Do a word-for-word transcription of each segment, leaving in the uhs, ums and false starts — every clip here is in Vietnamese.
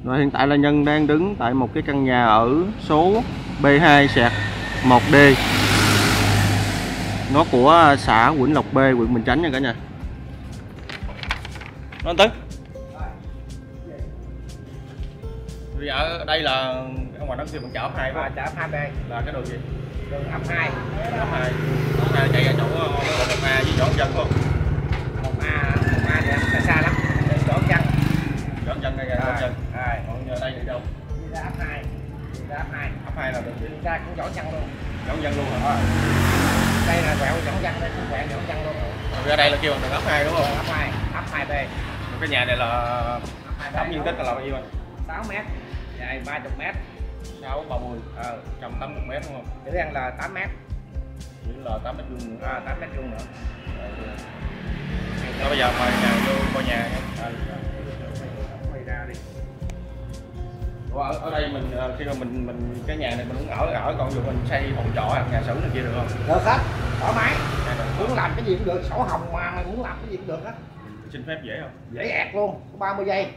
Và hiện tại là Nhân đang đứng tại một cái căn nhà ở số B hai một D. Nó của xã Vĩnh Lộc B, huyện Bình Chánh nha cả nhà. Nó anh Tấn. Vì ở đây là ở ngoài đó kia mình chở ấp hai phải không? Chở ấp hai B là cái đường gì? Đường ấp hai. ấp hai. ấp hai chạy ra chỗ một A với chỗ dân không? một A, một A thì xa xa lắm. Đây chỗ dân. Chỗ dân đây ra chỗ dân. Rồi, còn đây đi đâu? đi ra ấp hai. Đi ra ấp hai. ấp hai là đường gì? Đi ra cũng chỗ dân luôn. Chỗ dân luôn hả? Đây là quẹo chỗ dân, đây cũng quẹo chỗ dân luôn. Rồi ra đây là kêu bằng đường ấp hai đúng không? ấp hai, ấp hai B. Cái nhà này là tổng diện tích là bao nhiêu anh? sáu mét, dài ba mươi mét. sáu ba mươi. Ờ, một trăm tám mươi mét đúng không? chữ ăn là tám mét. Chữ là tám mét vuông nữa. À, tám mét vuông nữa. Rồi bây giờ mời nhà vô coi nhà nha. Quay ra đi. Ủa, ở, ở đây mình khi mà mình mình cái nhà này mình muốn ở ở còn dù mình xây phòng trọ hoặc nhà xưởng này kia được không? Được hết, thoải mái. Muốn làm cái gì cũng được, sổ hồng mà mày muốn làm cái gì cũng được hết. Xin phép dễ không? Dễ ẹt luôn, có ba mươi giây.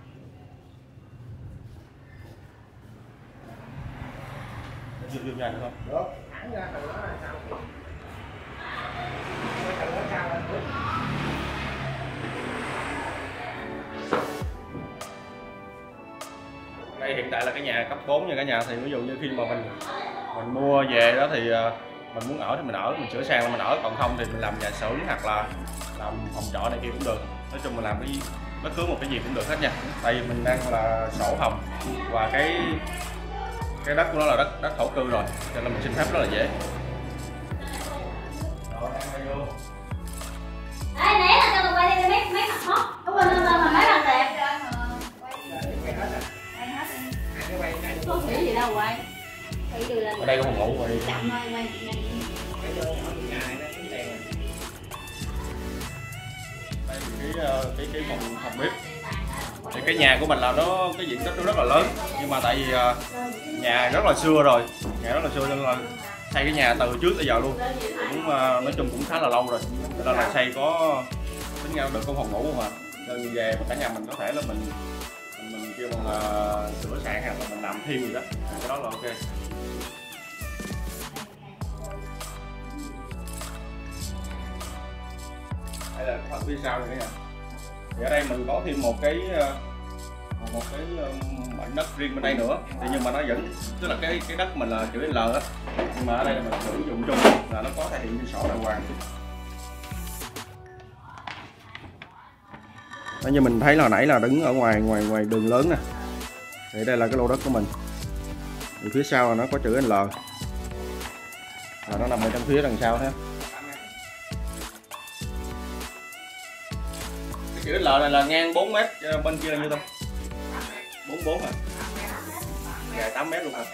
Vô vô nhà được không? Được, thẳng ra từ đó là sao? Từ đó sao lên được. Đây hiện tại là cái nhà cấp bốn nha cả nhà, thì ví dụ như khi mà mình mình mua về đó thì mình muốn ở thì mình ở, mình sửa sang là mình ở, còn không thì mình làm nhà xưởng hoặc là làm phòng trọ này kia cũng được. Nói chung mình làm cái bất cứ một cái gì cũng được hết nha. Tại vì mình đang là sổ hồng và cái cái đất của nó là đất đất thổ cư rồi, cho nên mình xin phép rất là dễ. Rồi đang vô. Ê, né là cho tôi quay đi mấy mấy mặt hot. Có quên lên mà mấy mặt đẹp. Không nghĩ gì đâu quay. Ở đây có phòng ngủ rồi. Chậm thôi quay. Đây cái cái cái phòng phòng bếp. Thì cái nhà của mình là nó cái diện tích nó rất là lớn, nhưng mà tại vì uh, nhà rất là xưa rồi, nhà rất là xưa nên là xây cái nhà từ trước tới giờ luôn, cũng uh, nói chung cũng khá là lâu rồi, nên là xây có tính ra được có phòng ngủ mà, nên về mà cả nhà mình có thể là mình mình, mình kêu bằng là sửa sang hoặc là mình làm thêm gì đó, cái đó là ok. Đây là phần phía sau này cả nhà. Thì ở đây mình có thêm một cái một cái mảnh đất riêng bên đây nữa, thì nhưng mà nó vẫn tức là cái cái đất mình là chữ L á, nhưng mà ở đây là mình sử dụng chung là nó có thể hiện trên sổ đàng hoàng. Đó, như mình thấy là hồi nãy là đứng ở ngoài ngoài ngoài đường lớn nè, thì đây là cái lô đất của mình, thì phía sau là nó có chữ L, và nó nằm ở trong phía đằng sau thế. Chữ L này là ngang bốn mét, bên kia là nhiêu ta? bốn mươi bốn à? Dài tám mét luôn hả?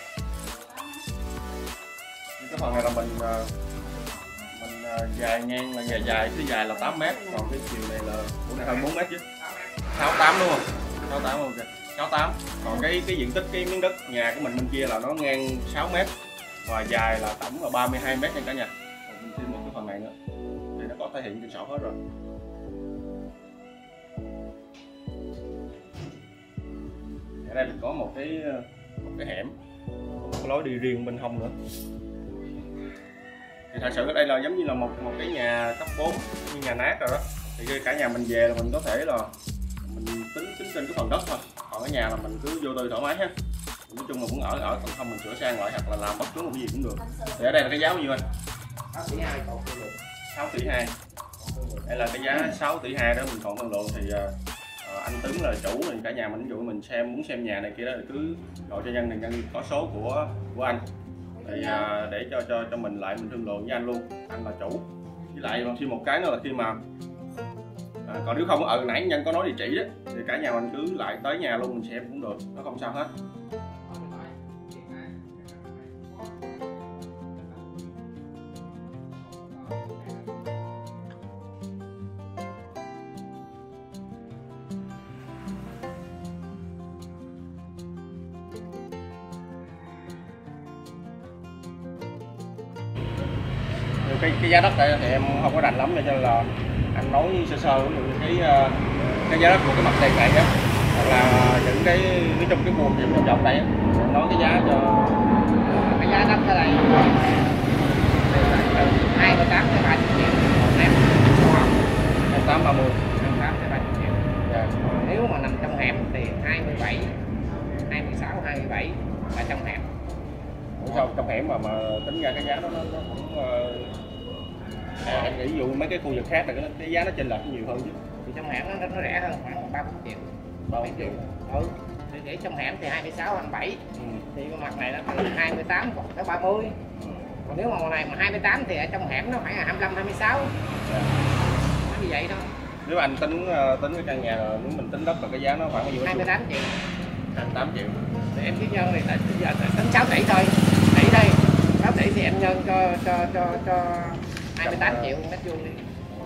Cái phần này là mình mình dài ngang là dài dài, cái dài là tám mét, còn cái chiều này là của này hơn bốn mét chứ. sáu mươi tám đúng không? sáu mươi tám ok. sáu mươi tám. Còn cái cái diện tích cái miếng đất nhà của mình bên kia là nó ngang sáu mét và dài là tổng là ba mươi hai mét nha cả nhà. Còn mình thêm một cái phần này nữa thì nó có thể hiện trên sổ hết rồi. Ở đây mình có một cái một cái hẻm, một cái lối đi riêng bên hông nữa. Thì thật sự ở đây là giống như là một một cái nhà cấp bốn, như nhà nát rồi đó. Thì khi cả nhà mình về là mình có thể là mình tính tính trên cái phần đất thôi. Còn ở nhà là mình cứ vô tư thoải mái ha. Nói chung là muốn ở ở, còn không mình sửa sang lại hoặc là làm bất cứ một cái gì cũng được. Thì ở đây là cái giá bao nhiêu anh? sáu tỷ hai còn thương lượng. sáu tỷ hai. Đây là cái giá sáu tỷ hai đó, mình còn thương lượng thì uh, anh Tấn là chủ, thì cả nhà mình ví dụ mình xem muốn xem nhà này kia đó thì cứ gọi cho Nhân, thì Nhân có số của của anh, thì uh, để cho cho cho mình lại mình thương lượng với anh luôn, anh là chủ. Với lại còn thêm một cái nữa là khi mà à, còn nếu không ở nãy Nhân có nói địa chỉ đó, thì cả nhà mình cứ lại tới nhà luôn mình xem cũng được, nó không sao hết. Cái, cái giá đất này thì em không có rành lắm, cho nên là anh nói sơ sơ ví dụ cái cái giá đất của cái mặt tiền này á là những cái nói chung cái buôn điểm vòng vòng đây á, nói cái giá cho cái giá đất ở đây từ hai mươi tám tới ba mươi triệu một mét sổ hồng, hai tám ba mươi. hai mươi tám tới ba mươi triệu. Dạ. Nếu mà nằm trong hẻm thì hai mươi bảy, hai mươi sáu, hai mươi bảy là trong hẻm. Ủa sao trong hẻm mà mà tính ra cái giá đó nó, nó cũng uh, à, em nghĩ dụ mấy cái khu vực khác là cái, cái giá nó chênh lệch nhiều hơn chứ. Thì trong hẻm nó, nó rẻ hơn khoảng ba mươi triệu. ba mươi triệu. Ừ. Thì để trong hẻm thì hai mươi sáu, hai mươi bảy. Ừ. Thì cái mặt này nó có hai mươi tám hoặc tới ba mươi. Ừ. Còn nếu mà mặt này mà hai mươi tám thì ở trong hẻm nó khoảng là hai mươi lăm, hai mươi sáu. Dạ. Nó như vậy thôi. Nếu anh tính tính cái căn nhà rồi, nếu mình tính đất là cái giá nó khoảng bao nhiêu? hai mươi tám triệu. hai mươi tám triệu. Thì em cứ nhân thì tại giờ tính sáu tỷ thôi. Tỷ đây. sáu tỷ thì em nhân cho cho cho cho hai mươi tám triệu mét vuông đi.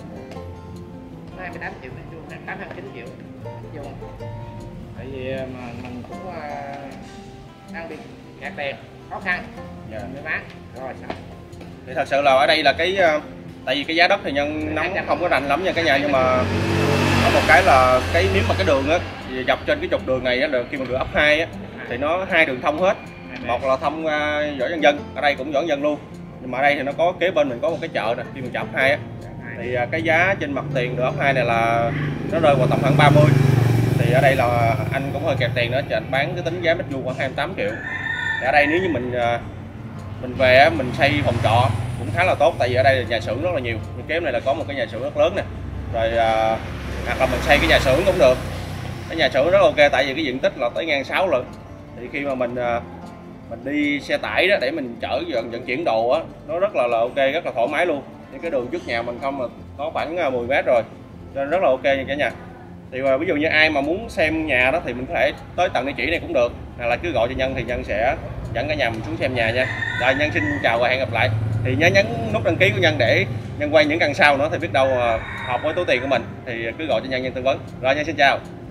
hai mươi tám triệu mét vuông, tám mươi chín triệu mét vuông. Tại vì mà mình cũng uh, đang bị kẹt tiền, khó khăn. Giờ mới bán. Rồi sao? Thì thật sự là ở đây là cái tại vì cái giá đất thì nhân nắm không có rành lắm nha cả nhà, nhưng mà có một cái là cái nếu mà cái đường á dọc trên cái trục đường này á, khi mà đường ấp hai á thì nó hai đường thông hết. Một là thông uh, Võ Nhân Dân, ở đây cũng Võ Nhân Dân luôn, nhưng mà ở đây thì nó có kế bên mình có một cái chợ nè, khi mình chợ ấp hai á thì uh, cái giá trên mặt tiền đường ấp hai này là nó rơi vào tầm khoảng ba mươi. Thì ở đây là anh cũng hơi kẹt tiền nữa, thì anh bán cái tính giá mét vuông khoảng hai mươi tám triệu. Thì ở đây nếu như mình uh, mình về mình xây phòng trọ cũng khá là tốt, tại vì ở đây là nhà xưởng rất là nhiều. Bên kế này là có một cái nhà xưởng rất lớn nè, rồi uh, hoặc là mình xây cái nhà xưởng cũng được. Cái nhà xưởng rất là ok, tại vì cái diện tích là tới ngang sáu lận. Thì khi mà mình uh, mình đi xe tải đó để mình chở vận vận chuyển đồ á, nó rất là là ok, rất là thoải mái luôn. Thì cái đường trước nhà mình không là có khoảng mười mét rồi, nên rất là ok nha cả nhà. Thì uh, ví dụ như ai mà muốn xem nhà đó thì mình có thể tới tận địa chỉ này cũng được, hoặc là cứ gọi cho Nhân thì Nhân sẽ dẫn cả nhà mình xuống xem nhà nha. Rồi Nhân xin chào và hẹn gặp lại. Thì nhớ nhấn nút đăng ký của Nhân để Nhân quay những căn sau nữa, thì biết đâu uh, hợp với túi tiền của mình thì cứ gọi cho Nhân Nhân tư vấn. Rồi Nhân xin chào.